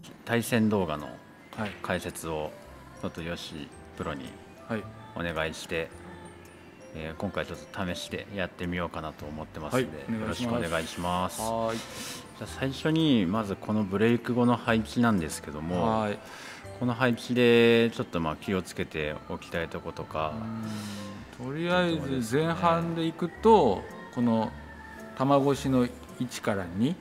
対戦動画の解説をちょっとヨシプロにお願いして、今回ちょっと試してやってみようかなと思ってますので、よろしくお願いします。じゃあ最初にまずこのブレイク後の配置なんですけども、この配置でちょっと気をつけておきたいとことか。 とりあえず前半でいくと、この玉越しの1から2、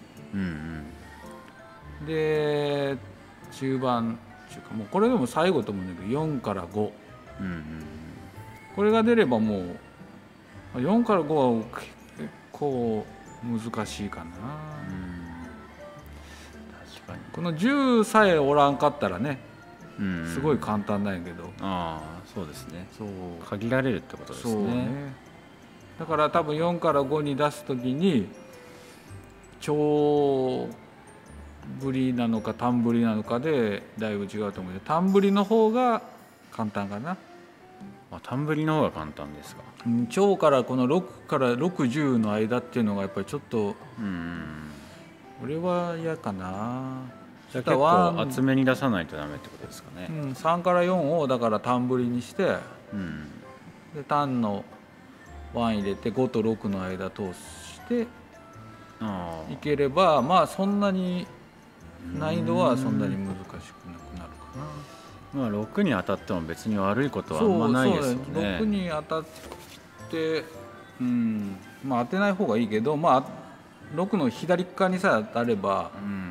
で中盤っていうか、もうこれでも最後と思うんだけど4から5、これが出ればもう4から5は結構難しいかな。 確かにこの10さえおらんかったらね、すごい簡単なんやけど、 そうですね、 そう限られるってことですね。 だから多分4から5に出す時に長ぶりなのか短ぶりなのかでだいぶ違うと思うけど、短ぶりの方が簡単かな。 短ぶりの方が簡単ですか。 長からこの6から60の間っていうのがやっぱりちょっと俺は嫌かな。 じゃあ結構厚めに出さないとダメってことですかね。 3から4をだから短ぶりにして、で単の1入れて5と6の間通していければ、そんなに難易度はそんなに難しくなくなるかな。 6に当たっても別に悪いことはあんまないですよね。 6に当たって、当てない方がいいけど、6の左側にさえ当たれば、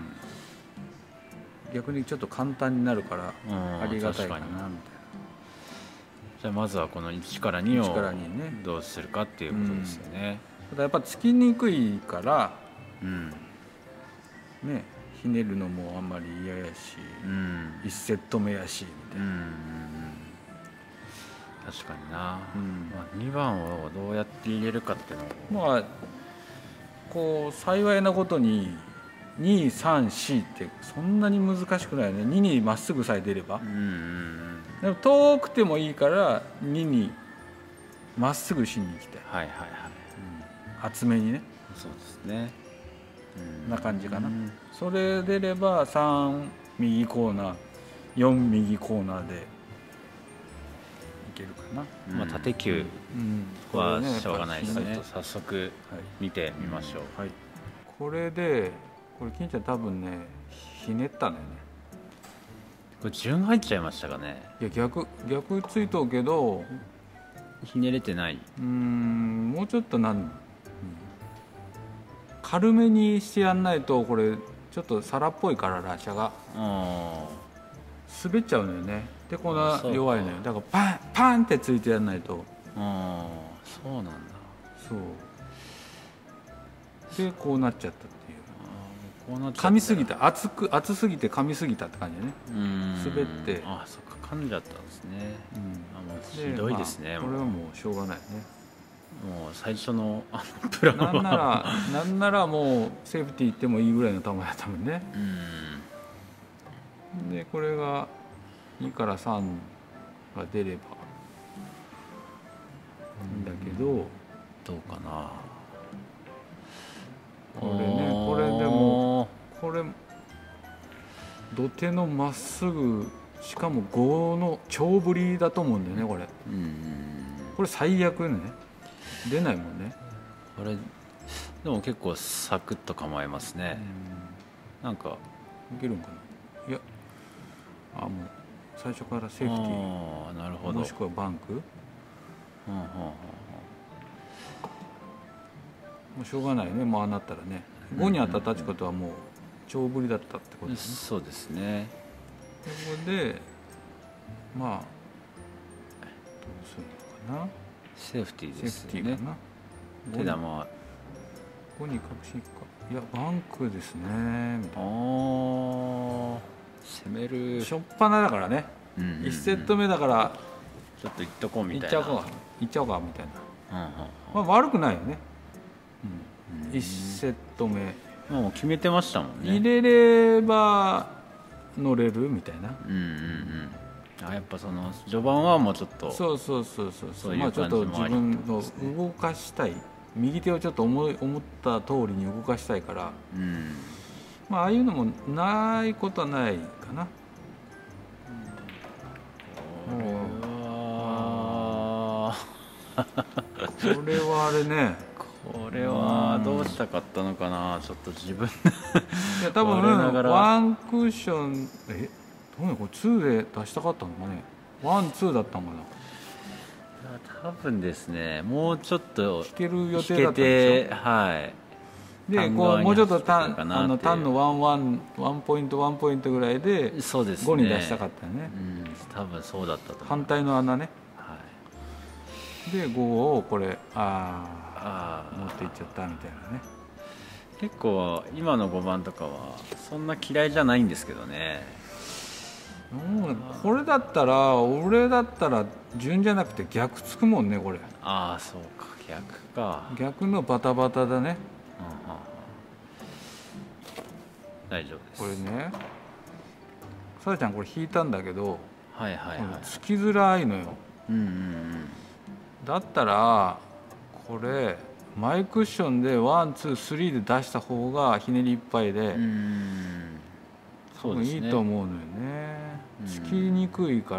逆にちょっと簡単になるからありがたいかなみたいな。 じゃあまずはこの1から2をどうするかっていうことですよね。 ただやっぱつきにくいから、ひねるのもあんまり嫌やし、1セット目やしみたいな。 確かにな。2番をどうやって入れるかっていうのを、 こう幸いなことに2、3、4ってそんなに難しくないよね。2にまっすぐさえ出れば、でも遠くてもいいから2にまっすぐしに行きたい。厚めにね。 そうですね。 な感じかな。それ出れば3右コーナー4右コーナーでいけるかな。 縦球はしょうがないですね。早速見てみましょう。 これで金ちゃん多分ねひねったのよね。 これ順入っちゃいましたかね。 いや逆ついとうけどひねれてない。 もうちょっと軽めにしてやんないと、これちょっと皿っぽいからラシャが滑っちゃうのよね。でこんな弱いのよ。だからパンってついてやんないと。 そうなんだ。 そうでこうなっちゃったっていう。噛みすぎた、熱すぎて噛みすぎたって感じでね。滑って、 そっか、噛んじゃったんですね。ひどいですね。 これはもうしょうがないね。 もう最初のプランはなんならもうセーフティー行ってもいいぐらいの球やったもんね。でこれが2から3が出ればいいんだけど、 どうかな。 これでも土手のまっすぐ、しかも5の長ぶりだと思うんだよね。これ最悪ね。出ないもんね。 これでも結構サクッと構えますね。なんかいけるんかな。いやもう最初からセーフティー、 なるほど。 もしくはバンク。もうしょうがないね。もうなったらね、5に当たったってことはもう長ぶりだったってことですね。 そうですね。 ここでどうするのかな。 セーフティーですね。 かな。 手玉は 5に確信か。いやバンクですねみたいな。 攻める。 しょっぱなだからね。1セット目だからちょっといっとこうみたいな。 いっちゃおうかみたいな。悪くないよね。1セット目もう決めてましたもんね。 入れれば乗れるみたいな。 やっぱその序盤はもうちょっとそうちょっと自分の動かしたい、右手をちょっと思った通りに動かしたいから、 まあああいうのもないことはないかな。これはあれね、 これはどうしたかったのかな、ちょっと自分いや多分ワンクッションどうやこれ2で出したかったのかね。ワンツーだったのかな。 多分ですね、もうちょっと弾ける予定だったんでしょ。 はいでこうもうちょっと単のワンポイントぐらいでそうですね、 5に出したかったよね。 多分そうだったと思う。 反対の穴ね、 はい、 で5をこれ持っていっちゃったみたいなね。 結構今の5番とかはそんな嫌いじゃないんですけどね。 これだったら俺だったら順じゃなくて逆つくもんねこれ。 ああそうか、 逆のバタバタだね。 大丈夫です。 これね、さやちゃんこれ弾いたんだけど、つきづらいのよ。だったらこれマイクッションでワンツースリーで出した方がひねりいっぱいで多分いいと思うのよね。つきにくいから。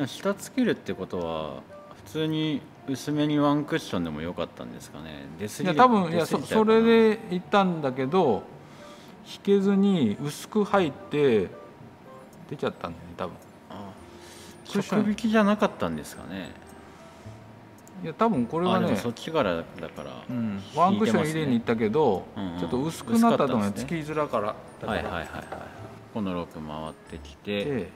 下つけるってことは普通に薄めにワンクッションでもよかったんですかね。 いや多分それでいったんだけど弾けずに薄く入って出ちゃったんだよね多分。 直弾きじゃなかったんですかね。 いや多分これはねそっちからだから、 ワンクッション入れに行ったけど、ちょっと薄くなったと思う。つきづらから。 この6回ってきて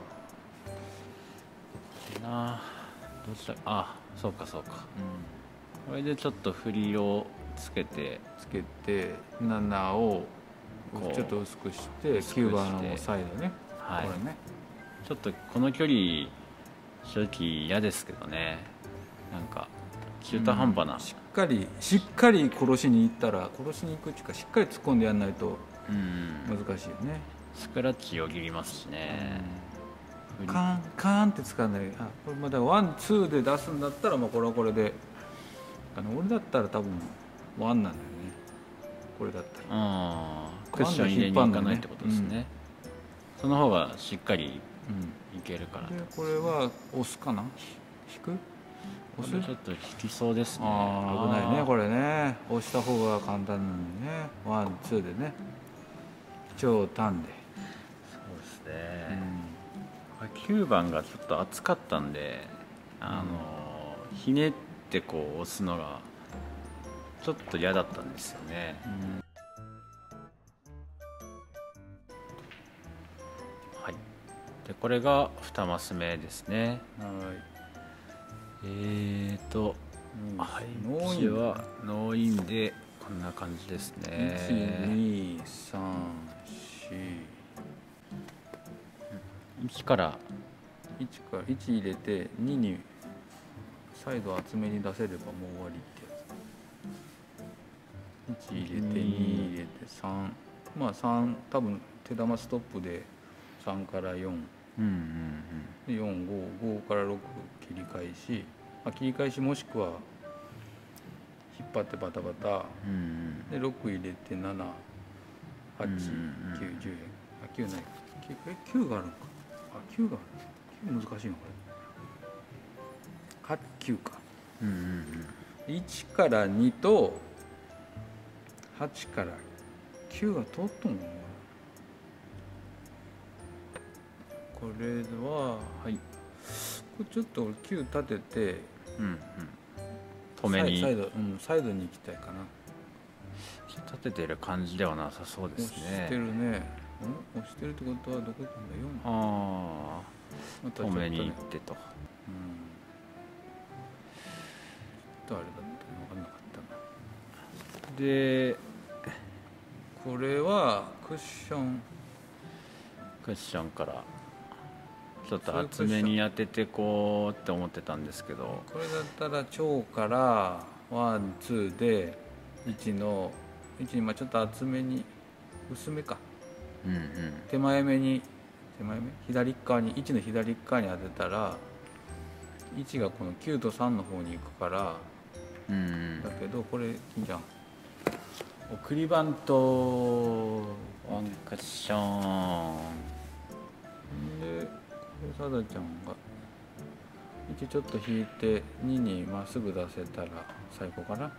どうしたそうか、これでちょっと振りをつけて 7をちょっと薄くして9番のサイドね。これねちょっとこの距離正直嫌ですけどね。なんか中途半端な、 しっかり殺しに行ったら殺しに行くっていうかしっかり突っ込んでやらないと難しいよね。 スクラッチよぎりますしね。 カーンって使うんだけど、これまだワンツーで出すんだったらこれはこれで俺だったら多分ワンなんだよね。これだったらクッション入れに行かないってことですね。その方がしっかりいけるから。 でこれは押すかな、引く、 押す、ちょっと引きそうですね。 危ないねこれね。押した方が簡単なのにね。ワンツーでね長短で。 そうですね、9番がちょっと厚かったんでひねってこう押すのがちょっと嫌だったんですよね。でこれが2マス目ですね。ノーインでこんな感じですね。1から 1入れて2にサイド厚めに出せればもう終わりってやつ。1入れて2入れて3、3多分手玉ストップで3から4、で455から6切り返しもしくは引っ張ってバタバタ、で6入れて7、8、9、10、9ない9があるのか。9がある。9難しいのこれ。8、9か。1から2と8から9が通っとんのかな。これはこれちょっと9立てて止めにサイドに行きたいかな。 立ててる感じではなさそうですね。 押してるね。押してるってことはどこ行くんだ。 止めに行ってと。ちょっとあれだったの分かんなかったな。 でこれはクッションからちょっと厚めに当ててこうって思ってたんですけど、 これだったら長からワンツーで1にちょっと厚めに薄めか、手前左側に1の左側に当てたら1がこの9と3の方に行くから、だけどこれ金ちゃん送りバントワンクッションで、これさだちゃんが1ちょっと引いて2にまっすぐ出せたら最高かな。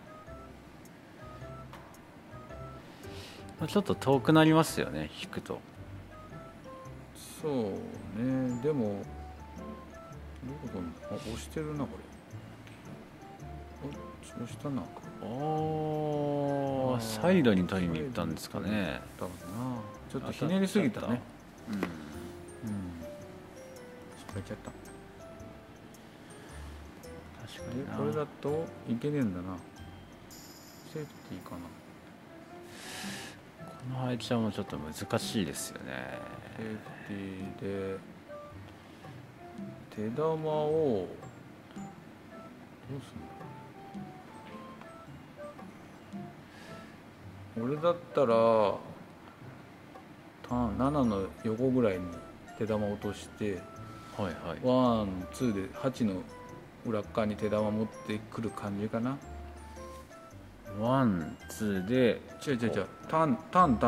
ちょっと遠くなりますよね、引くと。 そうね、でもどこだ、押してるなこれ。押したな。 サイドに取りに行ったんですかね。 多分な、ちょっとひねりすぎたね。失敗しちゃった。 確かにな。 これだといけねえんだな。セーフティーかな。 この配置はもうちょっと難しいですよね。 セーフティーで手玉をどうすんだ。俺だったら7の横ぐらいに手玉落として、 はいはい、 ワンツーで8の裏側に手玉持ってくる感じかな。 ワンツーで違うタンよ、タン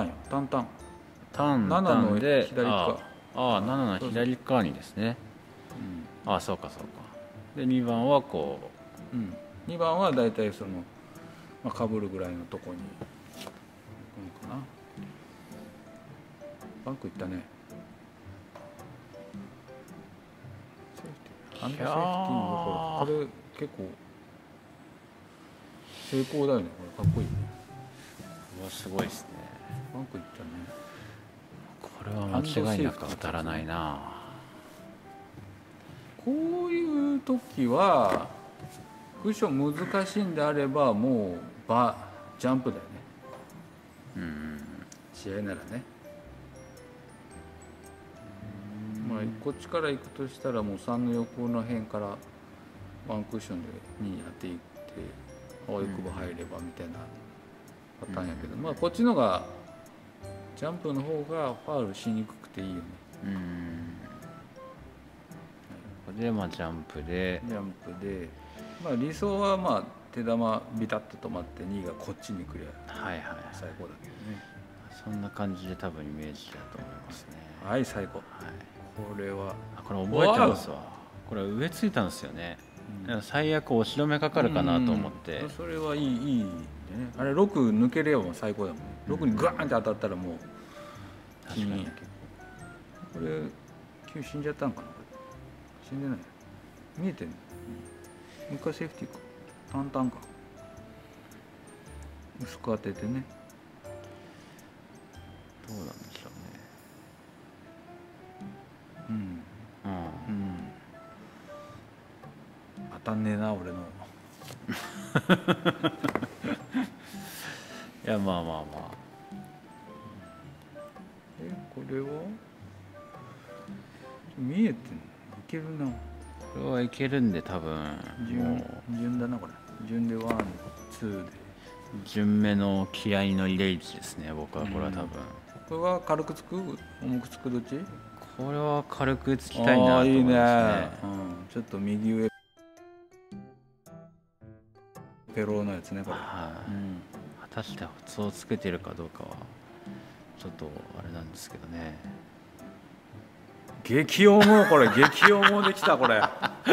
7の左側、 7の左側にですね。そうかそうか。で2番はこう、2番はだいたいそのかぶるぐらいのとこにかな。バンクいったね。セーフティー、ハンドセーフティーのこれ結構成功だよね。これかっこいいね。 うわ、すごいですね。 バンクいったね。 これは間違いなく当たらないな。 こういう時はクッション難しいんであればもうジャンプだよね。試合ならね。こっちから行くとしたらもう3の横の辺からワンクッションで2やっていってあわよくば入ればみたいなパターンやけど、こっちのがジャンプの方がファウルしにくくていいよね。 これでジャンプで理想は手玉ビタッと止まって2がこっちに来りゃ最高だけどね。 そんな感じで多分イメージだと思いますね。 はい、最高。これ覚えてますわ。これ上ついたんですよね。最悪押し止めかかるかなと思って。 それはいいね。あれ6抜ければ最高だもんね。6にグワーンって当たったらもう確かに。これ9死んじゃったんかな。死んでない。見えてんの。もう一回セーフティーか。淡々か。薄く当ててね。 どうなんでしょうね。 当たんねえな俺の。 いやまあこれは見えてんの。いけるな。 これはいけるんで多分順だなこれ。順でワンツーで順目の気合の入れ位置ですね。僕はこれは多分、 これは軽くつく重くつくどっち。 これは軽くつきたいなと思いますね。 ちょっと右上ペロのやつねこれ。 果たして普通をつけてるかどうかはちょっとあれなんですけどね。 激重これ激重できたこれ。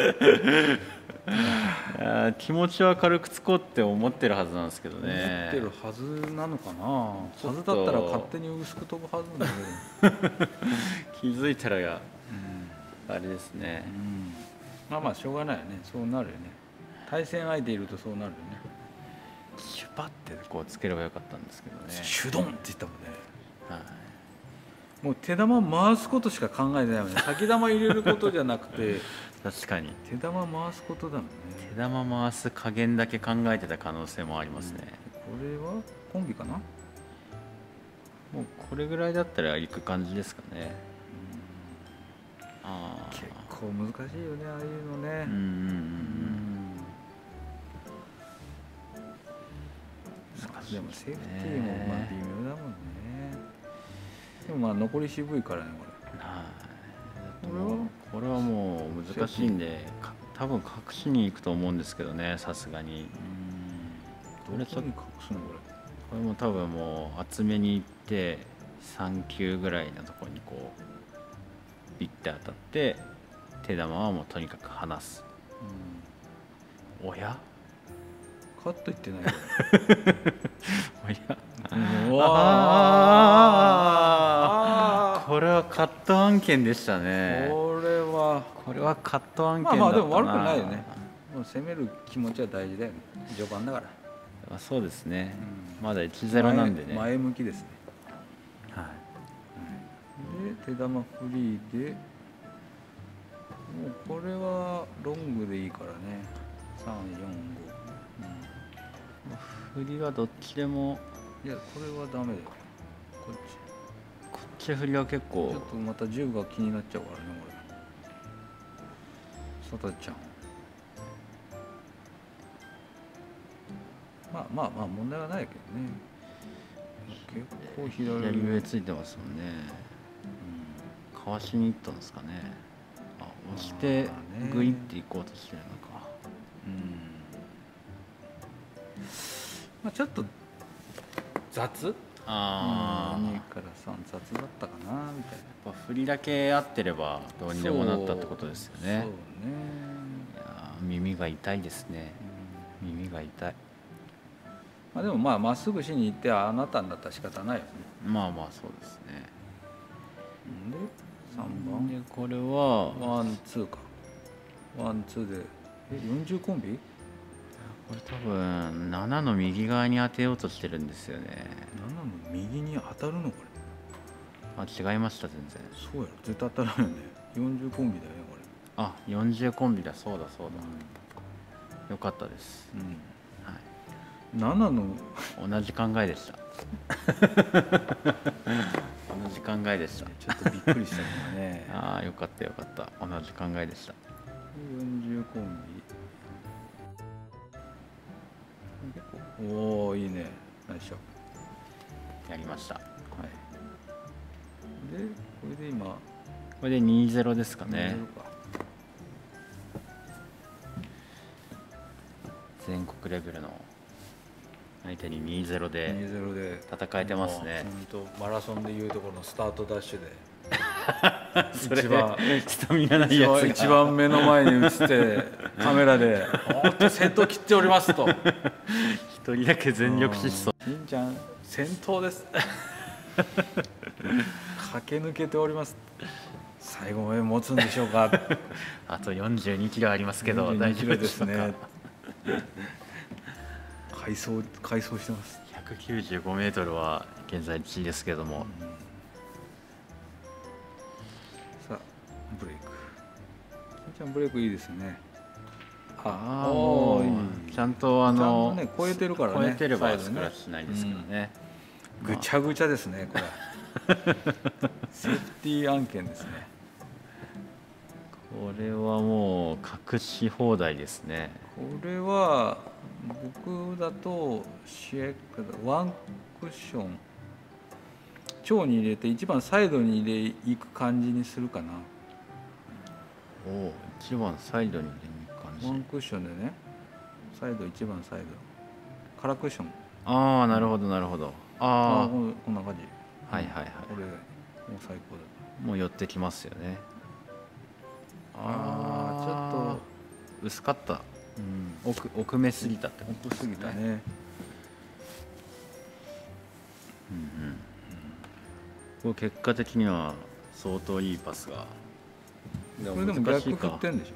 気持ちは軽くつこうって思ってるはずなんですけどね。 思ってるはずなのかな。はずだったら勝手に薄く飛ぶはずなんだけど気づいたらあれですね。 しょうがないよね。そうなるよね。対戦相手いるとそうなるよね。 シュパってこうつければよかったんですけどね。 シュドンって言ったもんね。もう手玉回すことしか考えてないもんね。先玉入れることじゃなくて確かに手玉回すことだもんね。 手玉回す加減だけ考えてた可能性もありますね。 これはコンビかな。 もうこれぐらいだったらいく感じですかね。 結構難しいよね、ああいうのね。でもセーフティーも微妙だもんね。でも残り渋いからねこれ。 これはもう難しいんで多分隠しに行くと思うんですけどね、さすがに。 どれちょっと隠すのこれ。 これも多分もう厚めにいって3球ぐらいのところにこうピッて当たって手玉はもうとにかく離す、おやカットいってないよおやうわこれはカット案件でしたね。 これはカット案件だったな。 まあでも悪くないよね。もう攻める気持ちは大事だよね、序盤だから。 そうですね、まだ 1-0 なんでね。 前向きですね。 はい、 で手玉フリーでもうこれはロングでいいからね。 振りはどっちでも。 いやこれはダメだよ。こっち振りは結構ちょっとまた10が気になっちゃうからねこれ。さたちゃんまあ問題はないけどね。結構左上ついてますもんね。かわしにいったんですかね。押してグイっていこうとしてるのか。 まあちょっと雑。2から3雑だったかなみたいな。振りだけ合ってればどうにでもなったってことですよね。 そうね。 いや耳が痛いですね。耳が痛い。 まあでもまっすぐしに行ってあなたになったら仕方ないよね。 まあそうですね。 で3番でこれはワンツーか。ワンツーで40コンビ？ これ多分7の右側に当てようとしてるんですよね。 7の右に当たるのこれ。違いました全然。 そうやろ絶対当たらないよね。40コンビだよねこれ。40コンビだ。そうだ、よかったです。 7の同じ考えでした同じ考えでした。 ちょっとびっくりしたけどねよかった同じ考えでした。 40コンビおおいいね。ナイスショットやりました。でこれで 2-0 ですかね。全国レベルの相手に 2-0 で戦えてますね。 マラソンでいうところのスタートダッシュで一番スタミナないやつが一番目の前に映ってカメラで「先頭切っております」と一人だけ全力疾走。 金ちゃん先頭です駆け抜けております。最後まで持つんでしょうかあと42キロありますけど大丈夫ですね。 回走してます。 195メートルは現在1位ですけども、 さあブレイク。金ちゃんブレイクいいですね。 もうちゃんと超えてるからね。 超えてればスクラッチしないですからね。 ぐちゃぐちゃですねこれセーフティー案件ですね。 これはもう隠し放題ですね。 これは僕だとワンクッション腸に入れて一番サイドに入れていく感じにするかな。 一番サイドに入れに行く感じ。 ワンクッションでね、サイド一番サイドカラークッション。 なるほどなるほど。 こんな感じ。これもう最高だ。 もう寄ってきますよね。 ちょっと薄かった。奥めすぎたってことですね。奥すぎたね。 これ結果的には相当いいパスが。 これでも逆振ってんでしょ。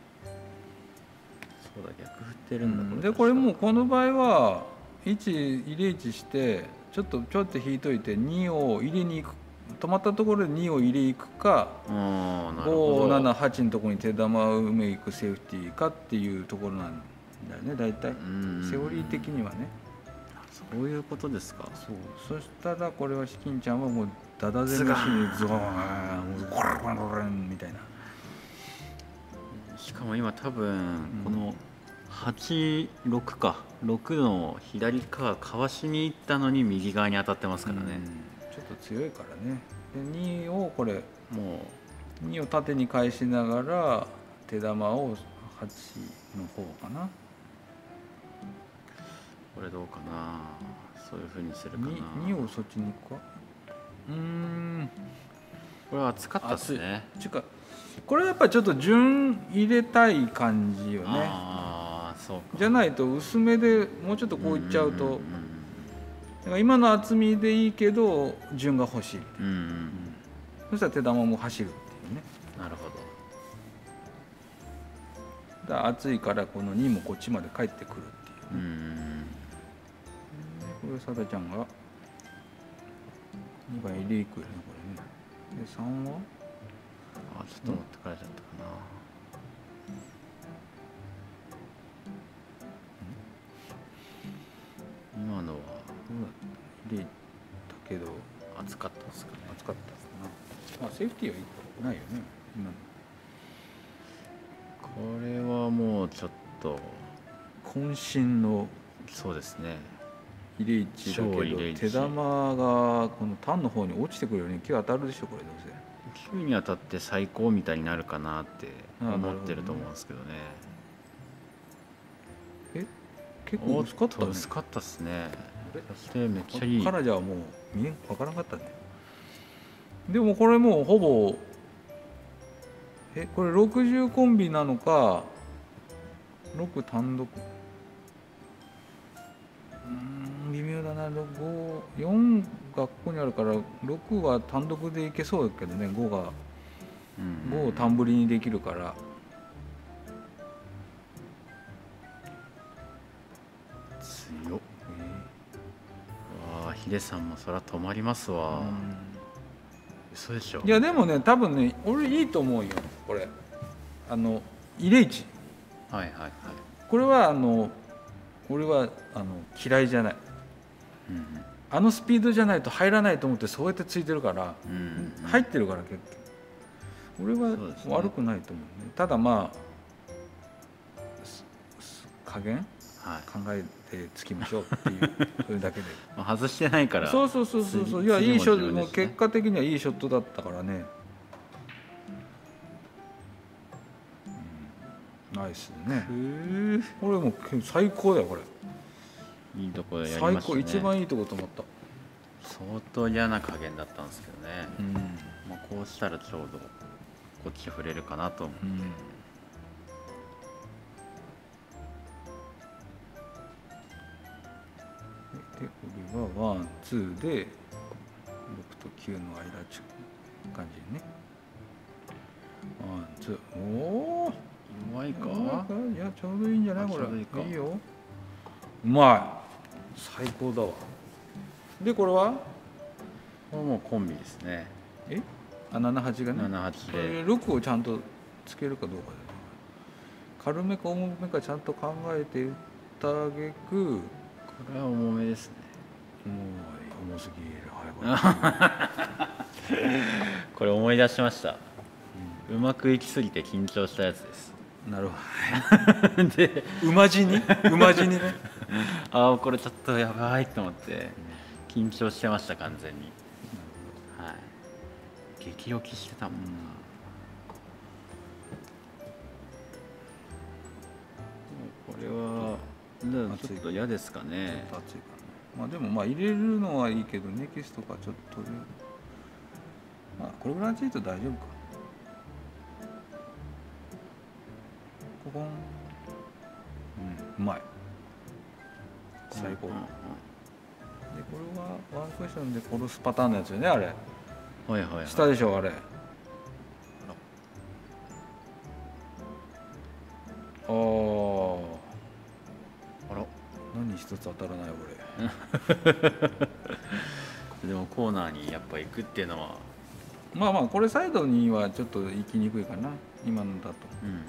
そうだ、逆振ってるんだ。 でこれもうこの場合は1入れ位置してちょっと引いといて2を入れに行く。止まったところで2を入れ行くか5、7、8のところに手玉を埋めいくセーフティーかっていうところなんだよね大体。セオリー的にはね。 そういうことですか。 そしたらこれは金ちゃんはもうダダ攻めしにズゴーンゴラゴラゴラみたいな。 しかも今多分この8、6か6の左かわしに行ったのに右側に当たってますからね。 ちょっと強いからね。で2をこれもう2を縦に返しながら手玉を8の方かな。 これどうかな。 そういうふうにするかな。 2をそっちに行くか。 これは熱かったですね。 これはやっぱりちょっと順入れたい感じよね。 ああ、そうか。 じゃないと薄めでもうちょっとこういっちゃうと、だから今の厚みでいいけど順が欲しい。そしたら手玉も走るっていうね。 なるほど。 だから厚いからこの2もこっちまで帰ってくるっていう、ね。これさだちゃんが2番入れいくよねこれね。で3はちょっと持ってかれちゃったかな。今のは入れたけど熱かったですかね。 熱かったかな。まあセーフティーはいいないよね今の。 これはもうちょっと渾身のそうですね。 入れ位置だけど手玉がこの単の方に落ちてくるよね。9当たるでしょこれ。どうせ 9に当たって最高みたいになるかなって思ってると思うんですけどね。 結構薄かったね。 薄かったっすね。そしてめっちゃいい。 ここからじゃあもう分からなかったね。でもこれもうほぼこれ60コンビなのか6単独、微妙だな。4がここにあるから6は単独でいけそうだけどね。5が5を単振りにできるから。 強っ。ヒデさんもそりゃ止まりますわ。嘘でしょ。 いやでもね多分ね俺いいと思うよこれ。入れ位置。 はいはいはい。 これは俺は嫌いじゃない。スピードじゃないと入らないと思ってそうやってついてるから、入ってるから結局俺は悪くないと思うね。ただまあ加減、考えてつきましょうっていうそれだけで外してないから。 そういやいいショットも結果的にはいいショットだったからね。ナイスね。これもう最高だよこれ。 いいところやりましたね。 最高、一番いいとこ止まった。 相当嫌な加減だったんですけどね。こうしたらちょうどこっち触れるかなと思って。 で俺はワンツーで6と9の間ちゅう感じね。ワンツー。おお。 うまいか。 いやちょうどいいんじゃないこれ。いいよ。うまい。最高だわ。でこれは？ これもうコンビですね。 78がね。 78で。 6をちゃんとつけるかどうかで。軽めか重めかちゃんと考えて打ったあげく。 これは重めですね。 重すぎる。はい、 これ思い出しました。うまくいきすぎて緊張したやつです。 なるほど。で馬路にね。 これちょっとやばいと思って緊張してました完全に。はい。激起きしてたもんな。これはちょっと嫌ですかね。 熱いからね。まあでも入れるのはいいけどネキスとかちょっとこれぐらいついて大丈夫か。ここうまい。最高。でこれはワンクッションで殺すパターンのやつよねあれ。下でしょあれ。何一つ当たらない俺。でもコーナーにやっぱ行くっていうのはこれサイドにはちょっと行きにくいかな今のだと。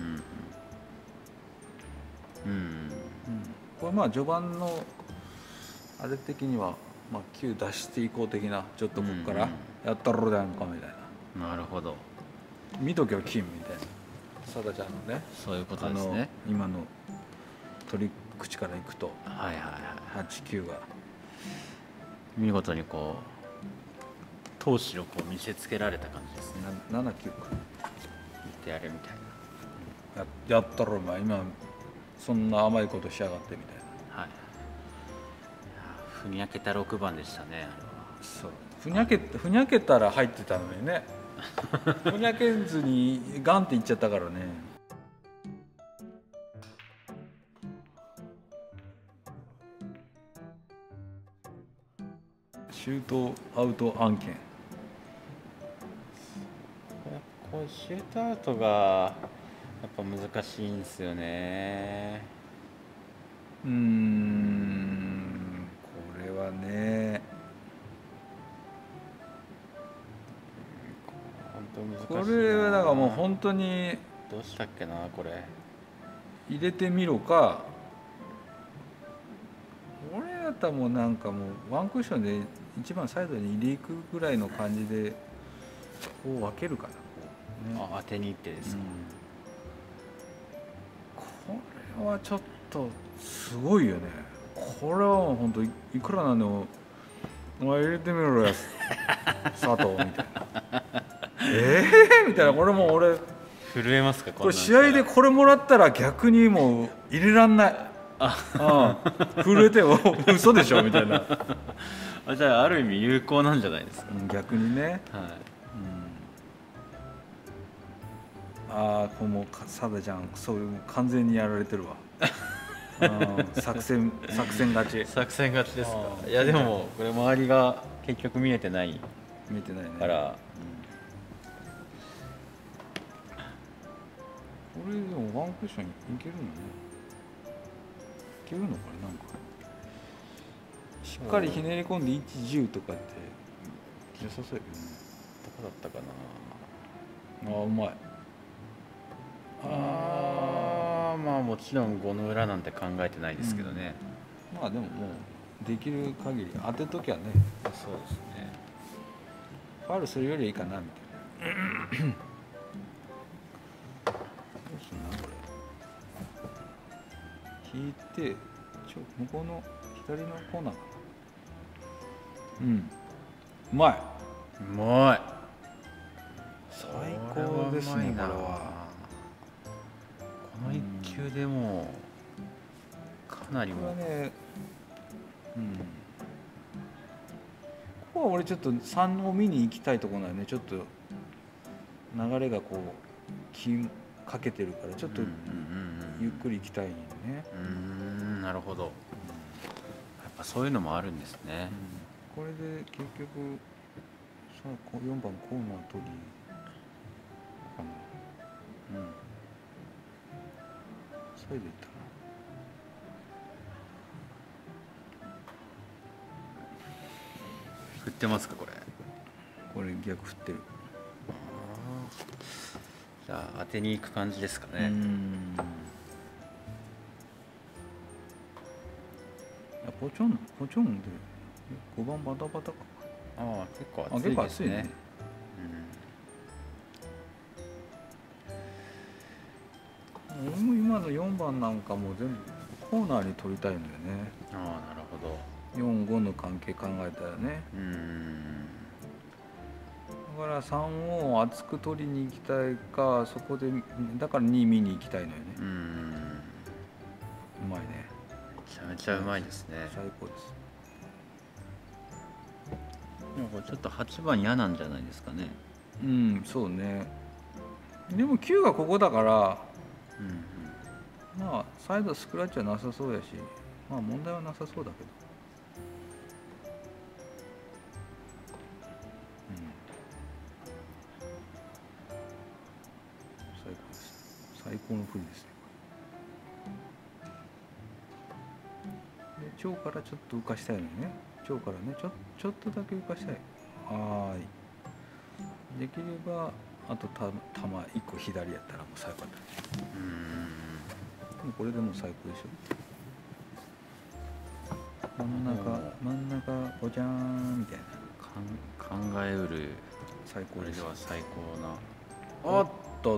これ序盤のあれ的には9出していこう的なちょっとここからやったろだんかみたいな。 なるほど。 見とけよ金みたいな。さだちゃんのね。 そういうことですね。 今の取り口からいくと 8、 9が見事にこう闘志を見せつけられた感じですね。 7、9か見てやれみたいな。やったろお前今そんな甘いことしやがってみたいな。 ふにゃけた6番でしたね。 そうふにゃけたら入ってたのにねふにゃけずにガンっていっちゃったからね。シュートアウト案件、 こうシュートアウトがやっぱ難しいんですよね。 これはね本当難しいな。 これはだからもう本当にどうしたっけなこれ。 入れてみろか、俺だったらもうなんかもうワンクッションで一番サイドに入れていくぐらいの感じでこう分けるかな、こうね。 当てにいってですか。 これはちょっとすごいよね。これはもう本当いくらなんでもお前入れてみろや佐藤みたいなみたいな。これもう俺震えますかこれ試合でこれもらったら逆にもう入れらんない。震えても嘘でしょみたいなじゃあある意味有効なんじゃないですか。 逆にね。これもうサダちゃんそういう完全にやられてるわ作戦勝ちですか。いやでもこれ周りが結局見えてないねから、 これでもワンクッションいけるのね。いけるのかな。なんかしっかりひねり込んで110とかって良さそうやけどね。 どこだったかな。 うまい。 まあもちろん5の裏なんて考えてないですけどね。 まあでももうできる限り当てときゃね。 そうですね。 ファウルするよりはいいかなみたいなどうすんなこれ。引いて向こうの左のコーナーかな。うまい。最高ですね。これはこの1球でもかなりもう、 これはね、ここは俺ちょっと3を見に行きたいところなんで、ちょっと流れがこうかけてるからちょっとゆっくり行きたいんね。 なるほど。やっぱそういうのもあるんですね。 これで結局さあ4番コーナー取りかな。サイドいったな。 振ってますかこれ。 これ逆振ってる。 じゃあ当てに行く感じですかね。 ポチョンで5番バタバタか。 結構熱いですね。 俺も今の4番なんかも全部コーナーに取りたいんだよね。 なるほど。 4、5の関係考えたらね。だから3を厚く取りに行きたいか、そこでだから2見に行きたいのよね。うまいね。 めちゃめちゃうまいですね。 最高です。 でもこれちょっと8番嫌なんじゃないですかね。 そうね。でも9がここだから、まあサイドスクラッチはなさそうやし、まあ問題はなさそうだけど。最高です。最高の振りですね。で腸からちょっと浮かしたいのよね。腸からねちょっとだけ浮かしたい。できればあと球1個左やったらもう最高だった。でもこれでもう最高でしょ。真ん中おじゃーんみたいな。 考えうる最高です。 これでは最高な。 おっと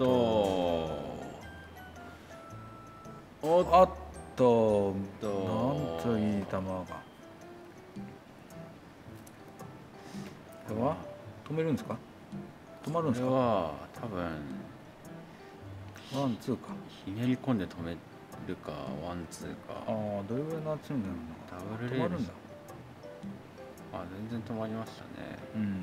なんといい球が。これは止めるんですか。止まるんですか。 これは多分ワンツーか。 ひねり込んで止めるかワンツーか。 どれぐらいの厚いんだろうな。 ダブルレール全然止まりましたね。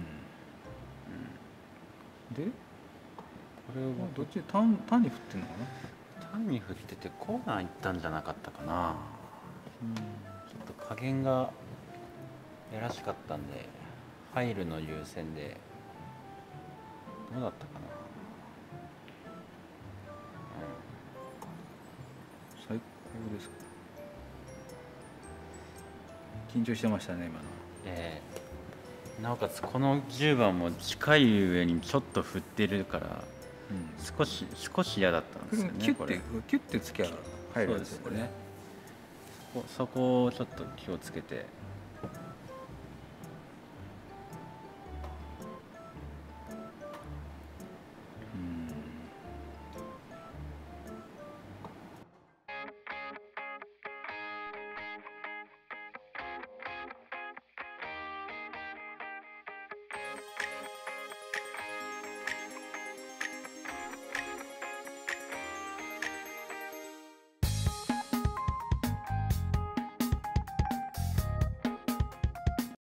でこれをどっち単に振ってんのかな。 単に振っててコーナー行ったんじゃなかったかな。ちょっと加減がやらしかったんで入るの優先でどうだったかな。 最高ですか。緊張してましたね今の。 なおかつこの10番も近い上にちょっと振ってるから、少し嫌だったんですよね。 キュッてつけば入るんですよね。 そこをちょっと気をつけて